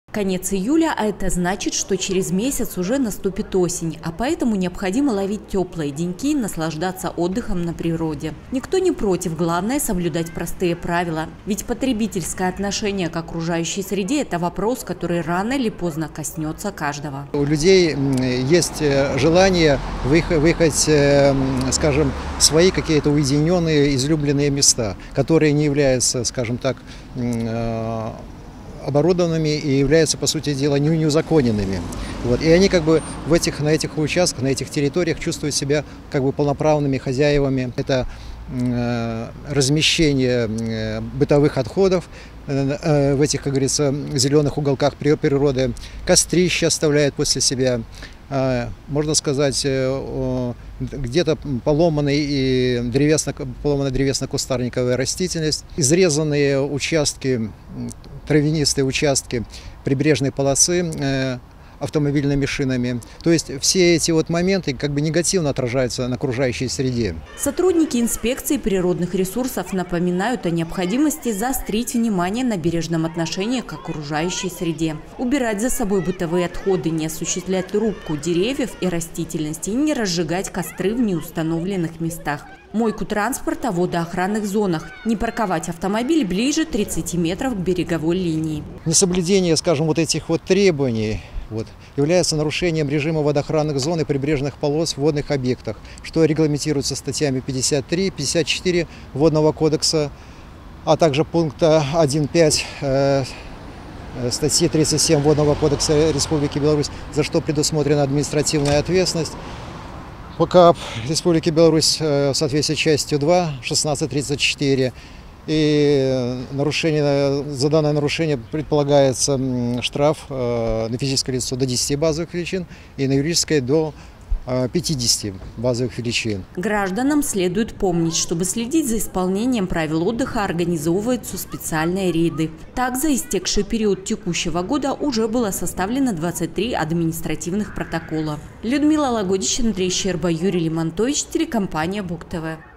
Конец июля, а это значит, что через месяц уже наступит осень, а поэтому необходимо ловить теплые деньки и наслаждаться отдыхом на природе. Никто не против, главное соблюдать простые правила. Ведь потребительское отношение к окружающей среде – это вопрос, который рано или поздно коснется каждого. У людей есть желание выехать, скажем, в свои какие-то уединенные, излюбленные места, которые не являются, скажем так, оборудованными и являются, по сути дела, неузаконенными. Вот. И они на этих участках, на этих территориях чувствуют себя полноправными хозяевами. Это размещение бытовых отходов в этих, как говорится, зеленых уголках природы, кострища оставляют после себя. Можно сказать, где-то поломанная древесно-кустарниковая растительность, изрезанные участки, травянистые участки прибрежной полосы автомобильными шинами. То есть все эти моменты негативно отражаются на окружающей среде. Сотрудники инспекции природных ресурсов напоминают о необходимости заострить внимание на бережном отношении к окружающей среде. Убирать за собой бытовые отходы, не осуществлять рубку деревьев и растительности и не разжигать костры в неустановленных местах. Мойку транспорта в водоохранных зонах. Не парковать автомобиль ближе 30 метров к береговой линии. Несоблюдение, скажем, этих требований является нарушением режима водоохранных зон и прибрежных полос в водных объектах, что регламентируется статьями 53, 54 Водного кодекса, а также пункта 1.5 статьи 37 Водного кодекса Республики Беларусь, за что предусмотрена административная ответственность. ПК Республики Беларусь в соответствии с частью 2, 1634. И за данное нарушение предполагается штраф на физическое лицо до 10 базовых величин и на юридическое до 50 базовых величин. Гражданам следует помнить, чтобы следить за исполнением правил отдыха, организовываются специальные рейды. Так, за истекший период текущего года уже было составлено 23 административных протокола. Людмила Лагодич, Андрей Щерба, Юрий Лимонтович, телекомпания БугТV.